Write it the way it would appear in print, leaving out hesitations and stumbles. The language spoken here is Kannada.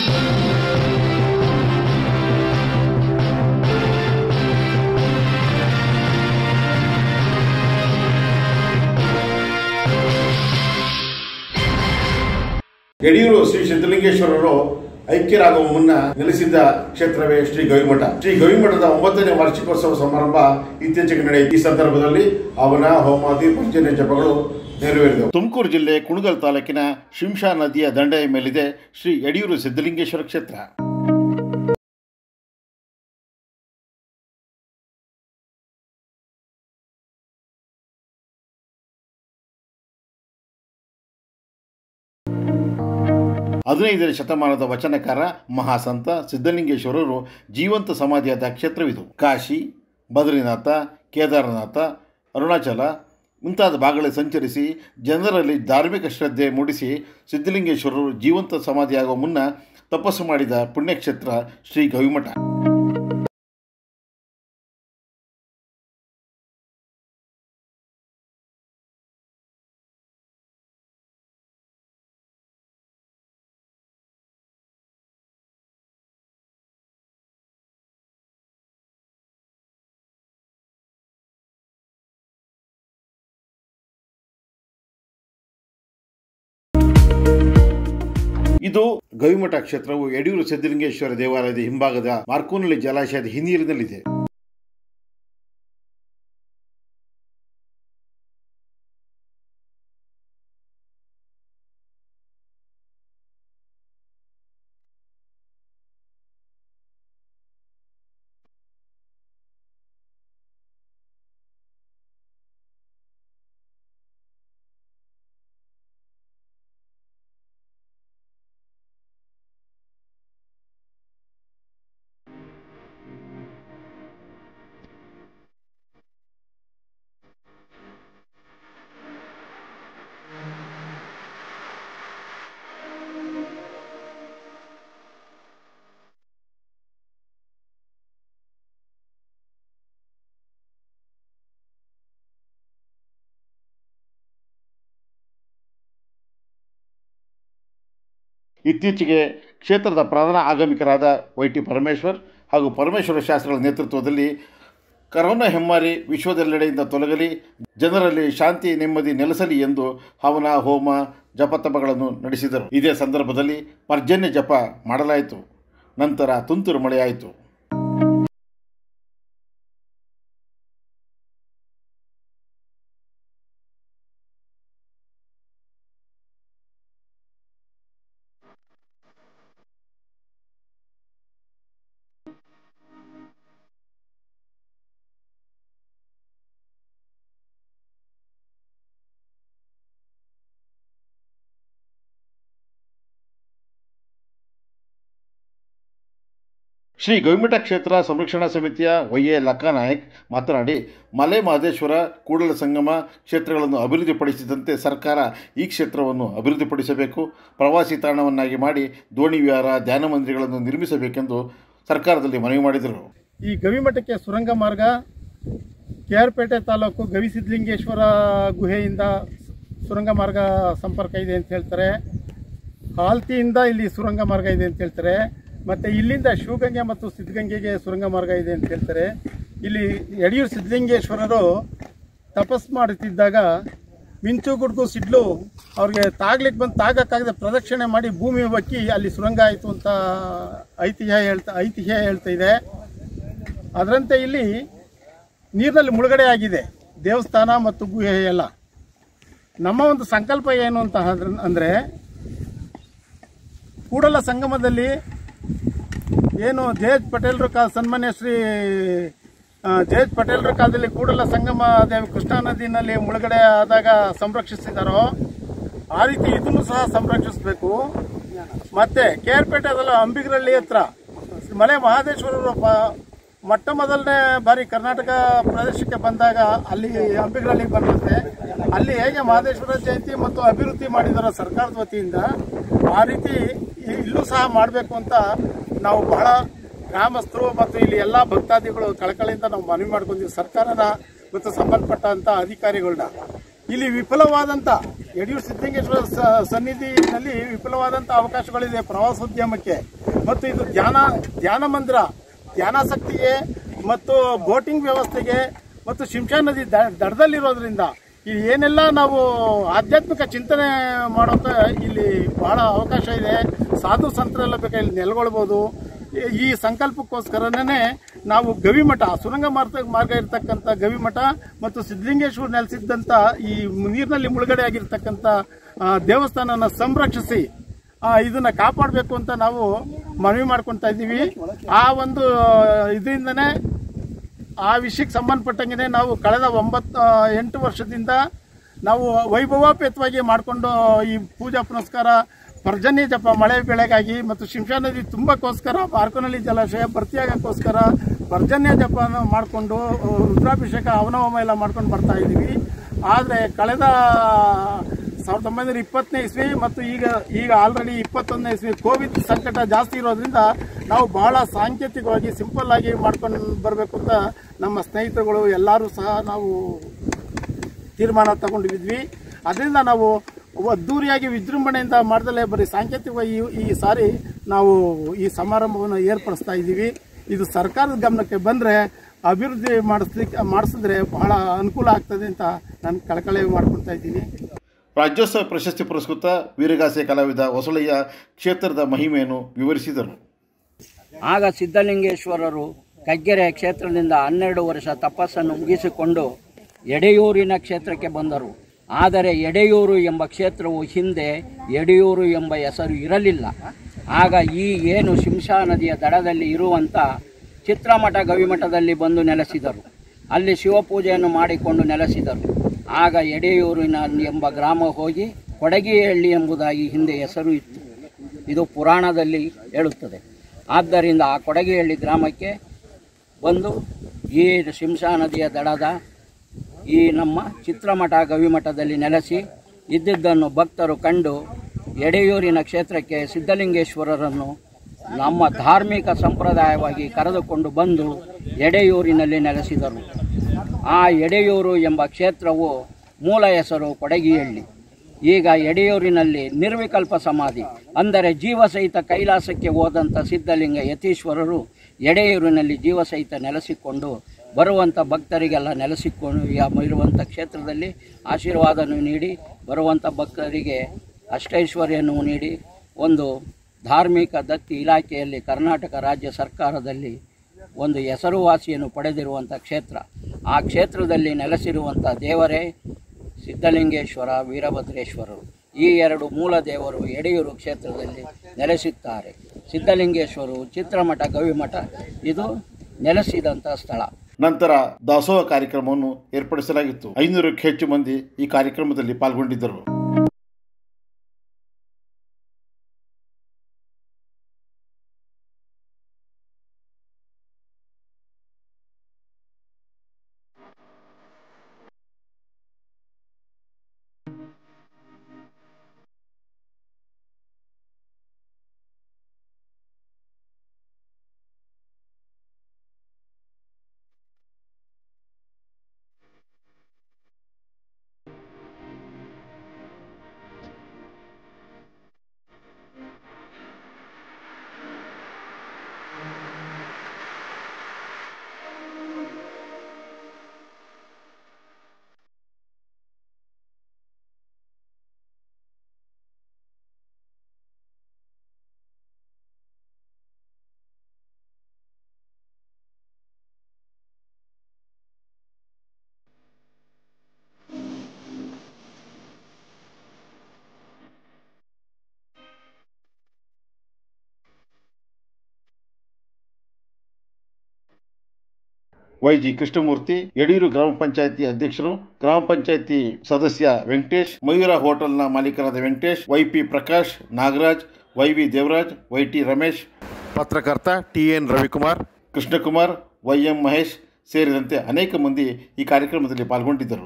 ಯಡಿಯೂರು ಶ್ರೀ ಸಿದ್ಧಲಿಂಗೇಶ್ವರರು ಐಕ್ಯರಾಗುವ ಮುನ್ನ ನೆಲೆಸಿದ್ದ ಕ್ಷೇತ್ರವೇ ಶ್ರೀ ಗವಿಮಠ. ಶ್ರೀ ಗವಿಮಠದ 9ನೇ ವಾರ್ಷಿಕೋತ್ಸವ ಸಮಾರಂಭ ಇತ್ತೀಚೆಗೆ ನಡೆಯಿತು. ಈ ಸಂದರ್ಭದಲ್ಲಿ ಹವನ, ಹೋಮಾದಿ, ಪಂಚನ್ಯ ಜಪಗಳು ನೆರವೇರಿದವು. ತುಮಕೂರು ಜಿಲ್ಲೆ ಕುಣಗಲ್ ತಾಲೂಕಿನ ಶಿಂಷಾ ನದಿಯ ದಂಡೆಯ ಮೇಲಿದೆ ಶ್ರೀ ಯಡಿಯೂರು ಸಿದ್ಧಲಿಂಗೇಶ್ವರ ಕ್ಷೇತ್ರ. ಹದಿನೈದನೇ ಶತಮಾನದ ವಚನಕಾರ ಮಹಾಸಂತ ಸಿದ್ಧಲಿಂಗೇಶ್ವರರು ಜೀವಂತ ಸಮಾಧಿಯಾದ ಕ್ಷೇತ್ರವಿದು. ಕಾಶಿ, ಬದ್ರಿನಾಥ, ಕೇದಾರನಾಥ, ಅರುಣಾಚಲ ಮುಂತಾದ ಭಾಗಗಳಲ್ಲಿ ಸಂಚರಿಸಿ ಜನರಲ್ಲಿ ಧಾರ್ಮಿಕ ಶ್ರದ್ಧೆ ಮೂಡಿಸಿ ಸಿದ್ಧಲಿಂಗೇಶ್ವರರು ಜೀವಂತ ಸಮಾಧಿಯಾಗುವ ಮುನ್ನ ತಪಸ್ಸು ಮಾಡಿದ ಪುಣ್ಯಕ್ಷೇತ್ರ ಶ್ರೀ ಗವಿಮಠ. ಇದು ಗವಿಮಠ ಕ್ಷೇತ್ರವು ಯಡಿಯೂರು ಸಿದ್ಧಲಿಂಗೇಶ್ವರ ದೇವಾಲಯದ ಹಿಂಭಾಗದ ಮಾರ್ಕೋನಹಳ್ಳಿ ಜಲಾಶಯದ ಹಿನ್ನೀರಿನಲ್ಲಿದೆ. ಇತ್ತೀಚೆಗೆ ಕ್ಷೇತ್ರದ ಪ್ರಧಾನ ಆಗಮಿಕರಾದ ವೈ.ಟಿ. ಪರಮೇಶ್ವರ್ ಹಾಗೂ ಪರಮೇಶ್ವರ ಶಾಸ್ತ್ರಿಗಳ ನೇತೃತ್ವದಲ್ಲಿ ಕರೋನಾ ಹೆಮ್ಮಾರಿ ವಿಶ್ವದೆಲ್ಲೆಡೆಯಿಂದ ತೊಲಗಲಿ, ಜನರಲ್ಲಿ ಶಾಂತಿ ನೆಮ್ಮದಿ ನೆಲೆಸಲಿ ಎಂದು ಹವನ, ಹೋಮ, ಜಪತಪಗಳನ್ನು ನಡೆಸಿದರು. ಇದೇ ಸಂದರ್ಭದಲ್ಲಿ ಪರ್ಜನ್ಯ ಜಪ ಮಾಡಲಾಯಿತು. ನಂತರ ತುಂತುರು ಮಳೆಯಾಯಿತು. ಶ್ರೀ ಗವಿಮಠ ಕ್ಷೇತ್ರ ಸಂರಕ್ಷಣಾ ಸಮಿತಿಯ ವೈ.ಎ. ಲಕ್ಕಾನಾಯಕ್ ಮಾತನಾಡಿ, ಮಲೆ ಮಹದೇಶ್ವರ, ಕೂಡಲ ಸಂಗಮ ಕ್ಷೇತ್ರಗಳನ್ನು ಅಭಿವೃದ್ಧಿಪಡಿಸಿದಂತೆ ಸರ್ಕಾರ ಈ ಕ್ಷೇತ್ರವನ್ನು ಅಭಿವೃದ್ಧಿಪಡಿಸಬೇಕು, ಪ್ರವಾಸಿ ತಾಣವನ್ನಾಗಿ ಮಾಡಿ ದೋಣಿ ವಿಹಾರ, ಧ್ಯಾನ ಮಂದಿರಗಳನ್ನು ನಿರ್ಮಿಸಬೇಕೆಂದು ಸರ್ಕಾರದಲ್ಲಿ ಮನವಿ ಮಾಡಿದರು. ಈ ಗವಿಮಠಕ್ಕೆ ಸುರಂಗ ಮಾರ್ಗ ಕೆ.ಆರ್.ಪೇಟೆ ತಾಲೂಕು ಗವಿಸಿದ್ಧಲಿಂಗೇಶ್ವರ ಗುಹೆಯಿಂದ ಸುರಂಗ ಮಾರ್ಗ ಸಂಪರ್ಕ ಇದೆ ಅಂತ ಹೇಳ್ತಾರೆ. ಹಾಲ್ತಿಯಿಂದ ಇಲ್ಲಿ ಸುರಂಗ ಮಾರ್ಗ ಇದೆ ಅಂತ ಹೇಳ್ತಾರೆ. ಮತ್ತು ಇಲ್ಲಿಂದ ಶಿವಗಂಗೆ ಮತ್ತು ಸಿದ್ಧಗಂಗೆಗೆ ಸುರಂಗ ಮಾರ್ಗ ಇದೆ ಅಂತ ಹೇಳ್ತಾರೆ. ಇಲ್ಲಿ ಯಡಿಯೂರು ಸಿದ್ಧಲಿಂಗೇಶ್ವರರು ತಪಸ್ಸು ಮಾಡುತ್ತಿದ್ದಾಗ ಮಿಂಚು ಗುಡುಗು ಸಿಡ್ಲು ಅವ್ರಿಗೆ ತಾಗಕ್ಕಾಗದೆ ಪ್ರದಕ್ಷಿಣೆ ಮಾಡಿ ಭೂಮಿ ಬಕ್ಕಿ ಅಲ್ಲಿ ಸುರಂಗ ಆಯಿತು ಅಂತ ಐತಿಹ್ಯ ಹೇಳ್ತಾ ಇದೆ. ಅದರಂತೆ ಇಲ್ಲಿ ನೀರಿನಲ್ಲಿ ಮುಳುಗಡೆ ಆಗಿದೆ ದೇವಸ್ಥಾನ ಮತ್ತು ಗುಹೆ ಎಲ್ಲ. ನಮ್ಮ ಒಂದು ಸಂಕಲ್ಪ ಏನು ಅಂತ ಅಂದರೆ, ಕೂಡಲ ಸಂಗಮದಲ್ಲಿ ಏನು ಜೆ.ಎಚ್. ಪಟೇಲ್ರ ಸನ್ಮಾನ್ಯ ಶ್ರೀ ಜೆ.ಎಚ್. ಪಟೇಲ್ರ ಕಾಲದಲ್ಲಿ ಕೂಡಲ ಸಂಗಮ ದೇವಿ ಕೃಷ್ಣಾ ನದಿನಲ್ಲಿ ಮುಳುಗಡೆ ಆದಾಗ ಸಂರಕ್ಷಿಸಿದಾರೋ ಆ ರೀತಿ ಇದನ್ನು ಸಹ ಸಂರಕ್ಷಿಸಬೇಕು. ಮತ್ತು ಕೆ.ಆರ್.ಪೇಟೆದಲ್ಲ ಅಂಬಿಗರಳ್ಳಿ ಹತ್ರ ಮಲೆ ಮಹದೇಶ್ವರರು ಮೊಟ್ಟ ಮೊದಲನೇ ಬಾರಿ ಕರ್ನಾಟಕ ಪ್ರದೇಶಕ್ಕೆ ಬಂದಾಗ ಅಲ್ಲಿ ಅಂಬಿಗರಳ್ಳಿಗೆ ಬರುತ್ತೆ. ಅಲ್ಲಿ ಹೇಗೆ ಮಹದೇಶ್ವರ ಜಯಂತಿ ಮತ್ತು ಅಭಿವೃದ್ಧಿ ಮಾಡಿದಾರೋ ಸರ್ಕಾರದ ವತಿಯಿಂದ, ಆ ರೀತಿ ಇಲ್ಲೂ ಸಹ ಮಾಡಬೇಕು ಅಂತ ನಾವು ಬಹಳ ಗ್ರಾಮಸ್ಥರು ಮತ್ತು ಇಲ್ಲಿ ಎಲ್ಲ ಭಕ್ತಾದಿಗಳು ಕಳಕಳಿಯಿಂದ ನಾವು ಮನವಿ ಮಾಡ್ಕೊಂಡಿದ್ದೀವಿ ಸರ್ಕಾರನ ಮತ್ತು ಸಂಬಂಧಪಟ್ಟಂಥ ಅಧಿಕಾರಿಗಳನ್ನ. ಇಲ್ಲಿ ವಿಫಲವಾದಂಥ ಯಡಿಯೂರು ಸಿದ್ದಲಿಂಗೇಶ್ವರ ಸನ್ನಿಧಿನಲ್ಲಿ ವಿಫಲವಾದಂಥ ಅವಕಾಶಗಳಿದೆ ಪ್ರವಾಸೋದ್ಯಮಕ್ಕೆ. ಮತ್ತು ಇದು ಧ್ಯಾನ ಮಂದಿರ, ಧ್ಯಾನಾಸಕ್ತಿಗೆ ಮತ್ತು ಬೋಟಿಂಗ್ ವ್ಯವಸ್ಥೆಗೆ ಮತ್ತು ಶಿಂಷಾ ನದಿ ದಡದಲ್ಲಿರೋದ್ರಿಂದ ಇಲ್ಲಿ ಏನೆಲ್ಲ ನಾವು ಆಧ್ಯಾತ್ಮಿಕ ಚಿಂತನೆ ಮಾಡೋಂಥ ಇಲ್ಲಿ ಬಹಳ ಅವಕಾಶ ಇದೆ. ಸಾಧು ಸಂತರೆಲ್ಲ ಬೇಕಾಗಿ ಇಲ್ಲಿ ನೆಲೆಗೊಳ್ಬೋದು. ಈ ಸಂಕಲ್ಪಕ್ಕೋಸ್ಕರನೇ ನಾವು ಗವಿಮಠ, ಸುರಂಗ ಮಾರ್ಗ ಇರತಕ್ಕಂಥ ಗವಿಮಠ ಮತ್ತು ಸಿದ್ದಲಿಂಗೇಶ್ವರ ನೆಲೆಸಿದ್ದಂಥ ಈ ನೀರಿನಲ್ಲಿ ಮುಳುಗಡೆ ಆಗಿರ್ತಕ್ಕಂಥ ದೇವಸ್ಥಾನನ ಸಂರಕ್ಷಿಸಿ ಇದನ್ನ ಕಾಪಾಡಬೇಕು ಅಂತ ನಾವು ಮನವಿ ಮಾಡ್ಕೊತಾ ಇದ್ದೀವಿ. ಆ ಒಂದು ಇದರಿಂದನೇ ಆ ವಿಷಯಕ್ಕೆ ಸಂಬಂಧಪಟ್ಟಂಗೆ ನಾವು ಕಳೆದ 8 ವರ್ಷದಿಂದ ನಾವು ವೈಭವೋಪೇತವಾಗಿ ಮಾಡಿಕೊಂಡು ಈ ಪೂಜಾ ಪುನಸ್ಕಾರ, ಪರ್ಜನ್ಯ ಜಪ ಮಳೆ ಬೆಳೆಗಾಗಿ ಮತ್ತು ಶಿಂಷಾ ನದಿ ತುಂಬಕ್ಕೋಸ್ಕರ, ಬಾರ್ಕೋನಹಳ್ಳಿ ಜಲಾಶಯ ಭರ್ತಿಯಾಗೋಕ್ಕೋಸ್ಕರ ಪರ್ಜನ್ಯ ಜಪ ಮಾಡಿಕೊಂಡು ರುದ್ರಾಭಿಷೇಕ ಹವನೋಮ ಎಲ್ಲ ಮಾಡ್ಕೊಂಡು ಬರ್ತಾ ಇದ್ದೀವಿ. ಆದರೆ ಕಳೆದ 1920ನೇ ಇಸ್ವಿ ಮತ್ತು ಈಗ ಆಲ್ರೆಡಿ 21ನೇ ಇಸ್ವಿ ಕೋವಿಡ್ ಸಂಕಟ ಜಾಸ್ತಿ ಇರೋದ್ರಿಂದ ನಾವು ಬಹಳ ಸಾಂಕೇತಿಕವಾಗಿ ಸಿಂಪಲ್ ಆಗಿ ಮಾಡ್ಕೊಂಡು ಬರಬೇಕು ಅಂತ ನಮ್ಮ ಸ್ನೇಹಿತರುಗಳು ಎಲ್ಲರೂ ಸಹ ನಾವು ತೀರ್ಮಾನ ತಗೊಂಡಿದ್ವಿ. ಅದರಿಂದ ನಾವು ಅದ್ದೂರಿಯಾಗಿ ವಿಜೃಂಭಣೆಯಿಂದ ಮಾಡ್ದಲೇ ಬರೀ ಸಾಂಕೇತಿಕವಾಗಿ ಈ ಸಾರಿ ನಾವು ಈ ಸಮಾರಂಭವನ್ನು ಏರ್ಪಡಿಸ್ತಾ ಇದ್ದೀವಿ. ಇದು ಸರ್ಕಾರದ ಗಮನಕ್ಕೆ ಬಂದರೆ ಅಭಿವೃದ್ಧಿ ಮಾಡಿಸಿದ್ರೆ ಬಹಳ ಅನುಕೂಲ ಆಗ್ತದೆ ಅಂತ ನಾನು ಕಳಕಳಿ ಮಾಡ್ಕೊಳ್ತಾ ಇದ್ದೀನಿ. ರಾಜ್ಯೋತ್ಸವ ಪ್ರಶಸ್ತಿ ಪುರಸ್ಕೃತ ವೀರಗಾಸೆ ಕಲಾವಿದ ಹೊಸಳಯ್ಯ ಕ್ಷೇತ್ರದ ಮಹಿಮೆಯನ್ನು ವಿವರಿಸಿದರು. ಆಗ ಸಿದ್ದಲಿಂಗೇಶ್ವರರು ಕಗ್ಗೆರೆ ಕ್ಷೇತ್ರದಿಂದ 12 ವರ್ಷ ತಪಸ್ಸನ್ನು ಮುಗಿಸಿಕೊಂಡು ಎಡೆಯೂರಿನ ಕ್ಷೇತ್ರಕ್ಕೆ ಬಂದರು. ಆದರೆ ಎಡೆಯೂರು ಎಂಬ ಕ್ಷೇತ್ರವು ಹಿಂದೆ ಎಡೆಯೂರು ಎಂಬ ಹೆಸರು ಇರಲಿಲ್ಲ. ಆಗ ಈ ಏನು ಶಿಂಷಾ ನದಿಯ ದಡದಲ್ಲಿ ಇರುವಂಥ ಚಿತ್ರಮಠ ಗವಿಮಠದಲ್ಲಿ ಬಂದು ನೆಲೆಸಿದರು. ಅಲ್ಲಿ ಶಿವಪೂಜೆಯನ್ನು ಮಾಡಿಕೊಂಡು ನೆಲೆಸಿದರು. ಆಗ ಎಡೆಯೂರಿನ ಎಂಬ ಗ್ರಾಮ ಹೋಗಿ ಕೊಡಗಿಹಳ್ಳಿ ಎಂಬುದಾಗಿ ಹಿಂದೆ ಹೆಸರು ಇತ್ತು. ಇದು ಪುರಾಣದಲ್ಲಿ ಹೇಳುತ್ತದೆ. ಆದ್ದರಿಂದ ಆ ಕೊಡಗಿಹಳ್ಳಿ ಗ್ರಾಮಕ್ಕೆ ಬಂದು ಈ ಶಿಂಷಾ ನದಿಯ ದಡದ ಈ ನಮ್ಮ ಚಿತ್ರಮಠ ಗವಿಮಠದಲ್ಲಿ ನೆಲೆಸಿ ಇದ್ದಿದ್ದನ್ನು ಭಕ್ತರು ಕಂಡು ಎಡೆಯೂರಿನ ಕ್ಷೇತ್ರಕ್ಕೆ ಸಿದ್ದಲಿಂಗೇಶ್ವರರನ್ನು ನಮ್ಮ ಧಾರ್ಮಿಕ ಸಂಪ್ರದಾಯವಾಗಿ ಕರೆದುಕೊಂಡು ಬಂದು ಎಡೆಯೂರಿನಲ್ಲಿ ನೆಲೆಸಿದರು. ಆ ಎಡೆಯೂರು ಎಂಬ ಕ್ಷೇತ್ರವು ಮೂಲ ಹೆಸರು ಕೊಡಗಿಹಳ್ಳಿ. ಈಗ ಎಡೆಯೂರಿನಲ್ಲಿ ನಿರ್ವಿಕಲ್ಪ ಸಮಾಧಿ ಅಂದರೆ ಜೀವಸಹಿತ ಕೈಲಾಸಕ್ಕೆ ಹೋದಂಥ ಸಿದ್ಧಲಿಂಗ ಯತೀಶ್ವರರು ಎಡೆಯೂರಿನಲ್ಲಿ ಜೀವಸಹಿತ ನೆಲೆಸಿಕೊಂಡು ಬರುವಂಥ ಭಕ್ತರಿಗೆಲ್ಲ ನೆಲೆಸಿಕೊಂಡು ಇರುವಂಥ ಕ್ಷೇತ್ರದಲ್ಲಿ ಆಶೀರ್ವಾದನೂ ನೀಡಿ ಬರುವಂಥ ಭಕ್ತರಿಗೆ ಅಷ್ಟೈಶ್ವರ್ಯನೂ ನೀಡಿ ಒಂದು ಧಾರ್ಮಿಕ ದತ್ತಿ ಇಲಾಖೆಯಲ್ಲಿ ಕರ್ನಾಟಕ ರಾಜ್ಯ ಸರ್ಕಾರದಲ್ಲಿ ಒಂದು ಹೆಸರುವಾಸಿಯನ್ನು ಪಡೆದಿರುವಂಥ ಕ್ಷೇತ್ರ. ಆ ಕ್ಷೇತ್ರದಲ್ಲಿ ನೆಲೆಸಿರುವಂಥ ದೇವರೇ ಸಿದ್ದಲಿಂಗೇಶ್ವರ, ವೀರಭದ್ರೇಶ್ವರರು. ಈ 2 ಮೂಲ ದೇವರು ಎಡೆಯೂರು ಕ್ಷೇತ್ರದಲ್ಲಿ ನೆಲೆಸುತ್ತಾರೆ. ಸಿದ್ದಲಿಂಗೇಶ್ವರರು, ಚಿತ್ರಮಠ, ಗವಿಮಠ ಇದು ನೆಲೆಸಿದಂಥ ಸ್ಥಳ. ನಂತರ ದಾಸೋಹ ಕಾರ್ಯಕ್ರಮವನ್ನು ಏರ್ಪಡಿಸಲಾಗಿತ್ತು. 500ಕ್ಕೂ ಹೆಚ್ಚು ಮಂದಿ ಈ ಕಾರ್ಯಕ್ರಮದಲ್ಲಿ ಪಾಲ್ಗೊಂಡಿದ್ದರು. ವೈಜಿ ಕೃಷ್ಣಮೂರ್ತಿ, ಯಡಿಯೂರು ಗ್ರಾಮ ಪಂಚಾಯಿತಿ ಅಧ್ಯಕ್ಷರು, ಗ್ರಾಮ ಪಂಚಾಯಿತಿ ಸದಸ್ಯ ವೆಂಕಟೇಶ್, ಮಯೂರ ಹೋಟೆಲ್ನ ಮಾಲೀಕರಾದ Venkatesh, YP Prakash, Nagaraj, YV Devaraj, YT Ramesh, ಪತ್ರಕರ್ತ ಟಿಎನ್ ರವಿಕುಮಾರ್, ಕೃಷ್ಣಕುಮಾರ್, ವೈಎಂ ಮಹೇಶ್ ಸೇರಿದಂತೆ ಅನೇಕ ಮಂದಿ ಈ ಕಾರ್ಯಕ್ರಮದಲ್ಲಿ ಪಾಲ್ಗೊಂಡಿದ್ದರು.